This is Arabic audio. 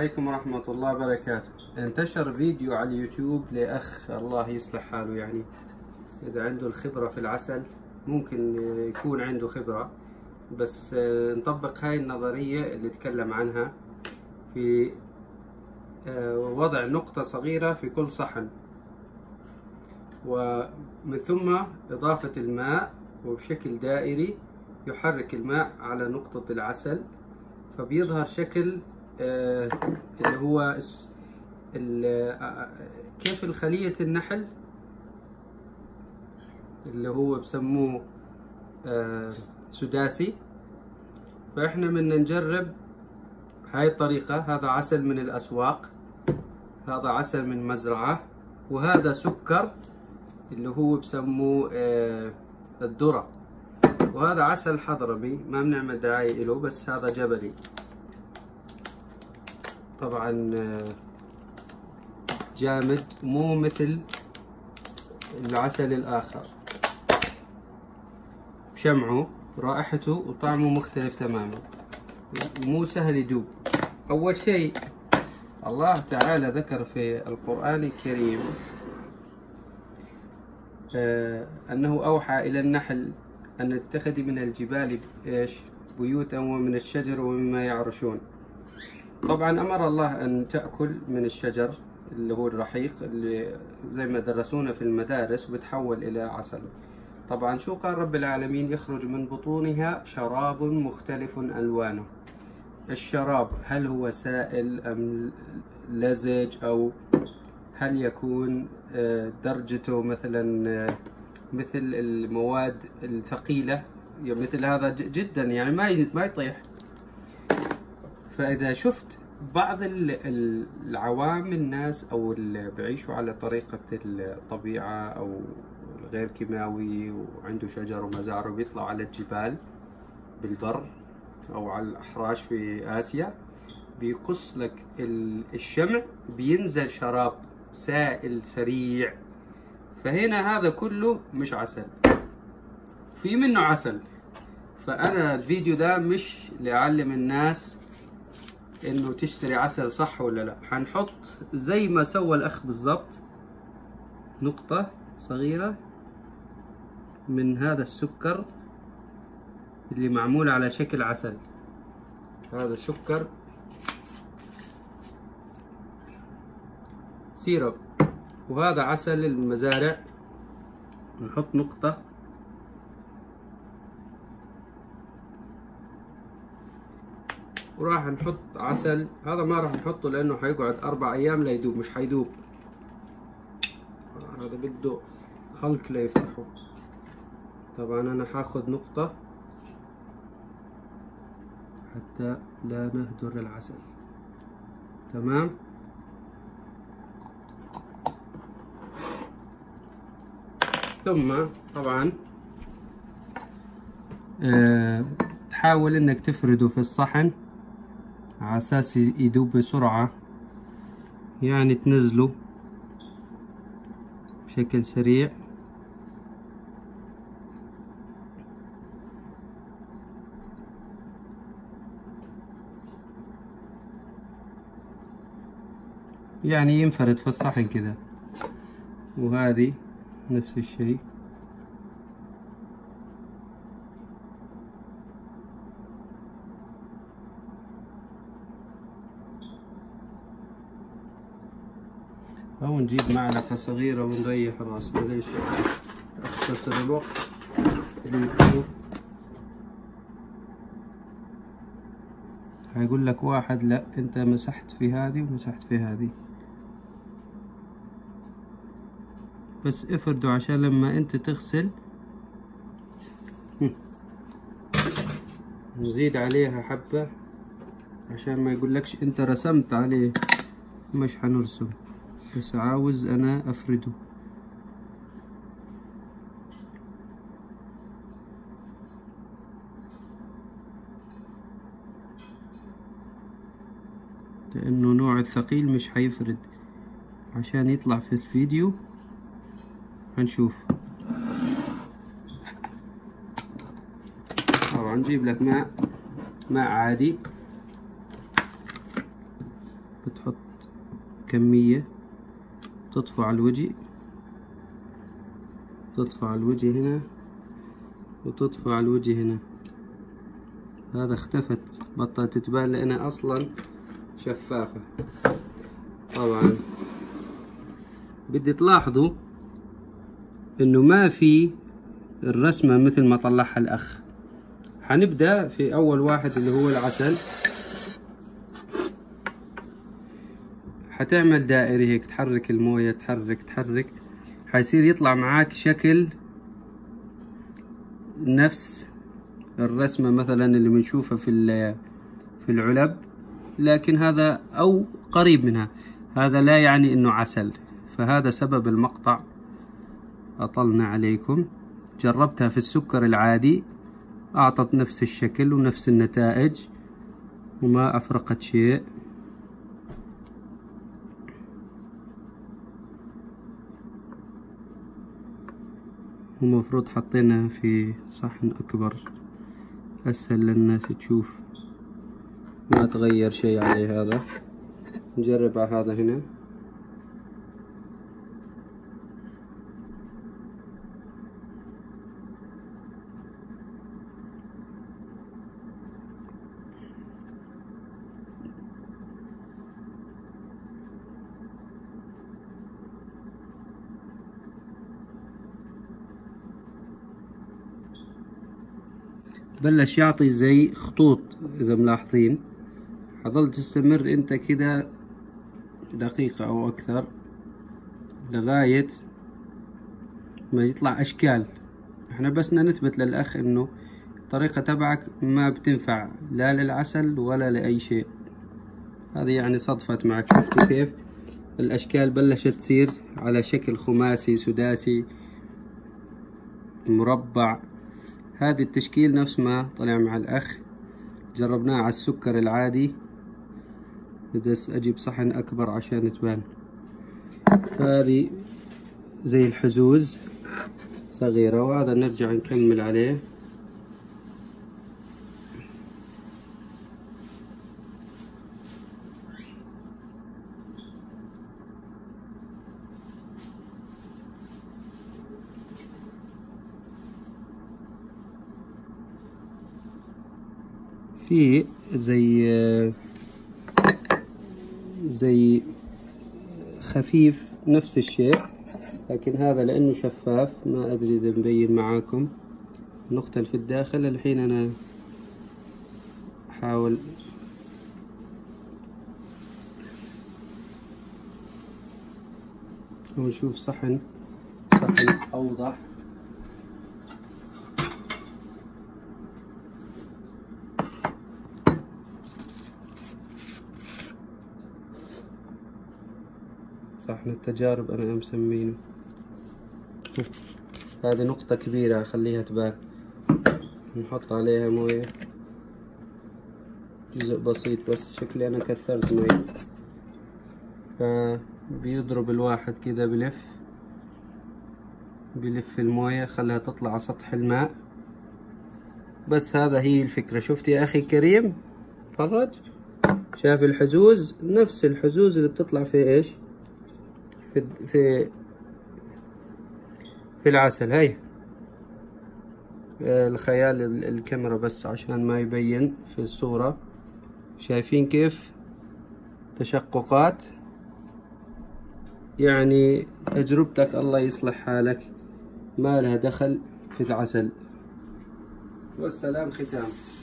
عليكم ورحمة الله وبركاته. انتشر فيديو على اليوتيوب لأخ الله يصلح حاله، يعني إذا عنده الخبرة في العسل ممكن يكون عنده خبرة، بس نطبق هاي النظرية اللي تكلم عنها في وضع نقطة صغيرة في كل صحن، ومن ثم إضافة الماء وبشكل دائري يحرك الماء على نقطة العسل، فبيظهر شكل اللي هو كيف الخلية النحل اللي هو بسموه سداسي. فإحنا بدنا نجرب هاي الطريقة. هذا عسل من الأسواق، هذا عسل من مزرعة، وهذا سكر اللي هو بسموه الذرة، وهذا عسل حضرمي ما بنعمل دعاية له، بس هذا جبلي طبعا جامد مو مثل العسل الآخر، بشمعه رائحته وطعمه مختلف تماما ومو سهل يدوب. أول شيء الله تعالى ذكر في القرآن الكريم أنه أوحى إلى النحل أن اتخذي من الجبال بيوتا ومن الشجر ومما يعرشون. طبعا أمر الله أن تأكل من الشجر اللي هو الرحيق اللي زي ما درسونا في المدارس وبتحول إلى عسل. طبعا شو قال رب العالمين؟ يخرج من بطونها شراب مختلف ألوانه. الشراب هل هو سائل أم لزج، أو هل يكون درجته مثلا مثل المواد الثقيلة، مثل هذا جدا يعني ما يطيح. فإذا شفت بعض العوام الناس أو اللي بعيشوا على طريقة الطبيعة أو غير كيماوي وعنده شجر ومزارع وبيطلعوا على الجبال بالبر أو على الأحراش في آسيا، بيقص لك الشمع بينزل شراب سائل سريع. فهنا هذا كله مش عسل، في منه عسل. فأنا الفيديو ده مش لأعلم الناس إنه تشتري عسل صح ولا لا. هنحط زي ما سوى الأخ بالضبط نقطة صغيرة من هذا السكر اللي معمول على شكل عسل. هذا سكر سيرب، وهذا عسل المزارع. نحط نقطة وراح نحط عسل. هذا ما راح نحطه لأنه حيقعد 4 أيام لا يدوب، مش حيدوب. هذا بده خلق لا يفتحه. طبعا أنا حاخذ نقطة حتى لا نهدر العسل. تمام. ثم طبعا تحاول انك تفرده في الصحن على اساس يذوب بسرعة، يعني تنزله بشكل سريع. يعني ينفرد في الصحن كذا. وهذه نفس الشيء. أو نجيب معلقة صغيرة ونريح راسنا. ليش أختصر الوقت الفيديو؟ هيقول لك واحد لا أنت مسحت في هذه ومسحت في هذه، بس افرده عشان لما أنت تغسل نزيد عليها حبة عشان ما يقولكش أنت رسمت عليه. مش حنرسم، بس عاوز أنا أفرده. لأنه نوع الثقيل مش حيفرد. عشان يطلع في الفيديو هنشوف. طبعا نجيب لك ماء عادي تحط كمية، تطفو على الوجه، تطفو على الوجه هنا وتطفو على الوجه هنا. هذا اختفت، بطلت تبان لأنها أصلا شفافة. طبعا بدي تلاحظوا إنه ما في الرسمة مثل ما طلعها الأخ. حنبدأ في أول واحد اللي هو العسل. حتعمل دائري هيك، تحرك الموية، تحرك، حيصير يطلع معاك شكل نفس الرسمة مثلا اللي بنشوفها في العلب، لكن هذا أو قريب منها. هذا لا يعني إنه عسل، فهذا سبب المقطع. أطلنا عليكم. جربتها في السكر العادي، أعطت نفس الشكل ونفس النتائج وما أفرقت شيء. ومفروض حطينا في صحن أكبر أسهل للناس تشوف، ما تغير شيء عليه. هذا نجرب على هذا هنا. بلش يعطي زي خطوط، إذا ملاحظين. حظل تستمر أنت كده دقيقة أو أكثر لغاية ما يطلع أشكال. احنا بس بدنا نثبت للأخ إنه الطريقة تبعك ما بتنفع لا للعسل ولا لأي شيء. هذه يعني صدفت معك. شفتوا كيف الأشكال بلشت تصير على شكل خماسي، سداسي، مربع. هذا التشكيل نفس ما طلع مع الأخ. جربناه على السكر العادي، بدس أجيب صحن أكبر عشان تبان. هذه زي الحزوز صغيرة، وهذا نرجع نكمل عليه. في زي خفيف نفس الشيء، لكن هذا لأنه شفاف ما أدري إذا مبين معاكم نقطة في الداخل. الحين أنا أحاول ونشوف صحن أوضح. صحن التجارب أنا مسمينه. هذه نقطة كبيرة أخليها تبان. نحط عليها موية، جزء بسيط بس، شكلي أنا كثرت موية. فبيضرب الواحد كذا، بلف الموية، خليها تطلع على سطح الماء. بس هذا هي الفكرة. شفت يا أخي كريم؟ فرج، شاف الحزوز؟ نفس الحزوز اللي بتطلع في إيش؟ في العسل. هاي الخيال الكاميرا بس عشان ما يبين في الصورة. شايفين كيف تشققات؟ يعني تجربتك الله يصلح حالك، ما لها دخل في العسل. والسلام ختام.